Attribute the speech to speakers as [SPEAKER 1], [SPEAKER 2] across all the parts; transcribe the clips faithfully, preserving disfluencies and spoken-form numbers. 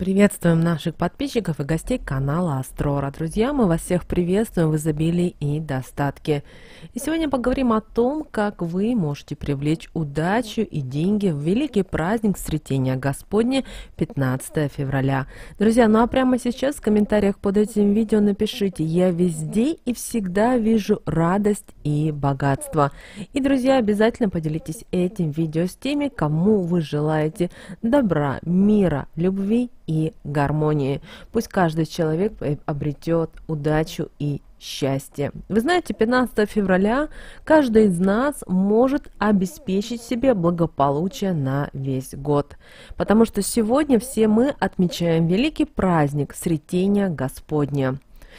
[SPEAKER 1] Приветствуем наших подписчиков и гостей канала Астрора. Друзья, мы вас всех приветствуем в изобилии и достатке. И сегодня поговорим о том, как вы можете привлечь удачу и деньги в великий праздник Сретения Господня пятнадцатого февраля. Друзья, ну а прямо сейчас в комментариях под этим видео напишите: «Я везде и всегда вижу радость и богатство». И, друзья, обязательно поделитесь этим видео с теми, кому вы желаете добра, мира, любви и гармонии. Пусть каждый человек обретет удачу и счастье. Вы знаете, пятнадцатого февраля каждый из нас может обеспечить себе благополучие на весь год. Потому что сегодня все мы отмечаем великий праздник Сретения Господня.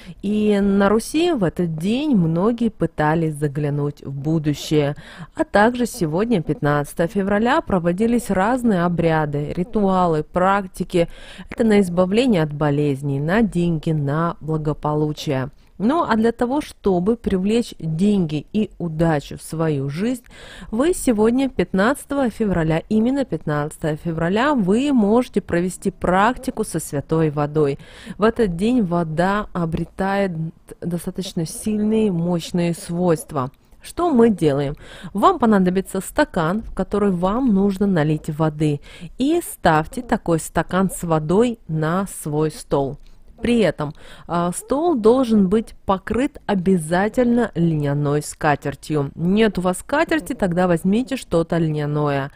[SPEAKER 1] И на Руси в этот день многие пытались заглянуть в будущее. А также сегодня, пятнадцатого февраля, проводились разные обряды, ритуалы, практики. Это на избавление от болезней, на деньги, на благополучие. Ну а для того, чтобы привлечь деньги и удачу в свою жизнь, вы сегодня, пятнадцатого февраля, именно пятнадцатого февраля, вы можете провести практику со святой водой. В этот день вода обретает достаточно сильные, мощные свойства. Что мы делаем? Вам понадобится стакан, в который вам нужно налить воды, и ставьте такой стакан с водой на свой стол. При этом э, стол должен быть покрыт обязательно льняной скатертью. Нет у вас скатерти, тогда возьмите что-то льняное.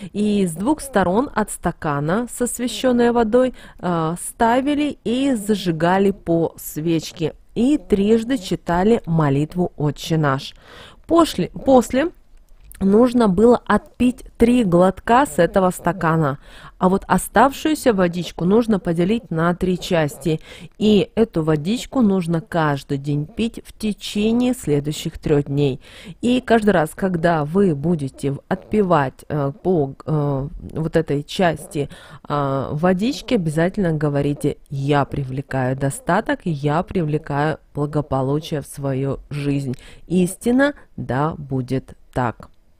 [SPEAKER 1] И с двух сторон от стакана с освященной водой э, ставили и зажигали по свечке. И трижды читали молитву «Отче наш». После, после нужно было отпить три глотка с этого стакана, а вот оставшуюся водичку нужно поделить на три части, и эту водичку нужно каждый день пить в течение следующих трех дней. И каждый раз, когда вы будете отпивать э, по э, вот этой части э, водички, обязательно говорите: «Я привлекаю достаток, я привлекаю благополучие в свою жизнь». Истина, да будет так.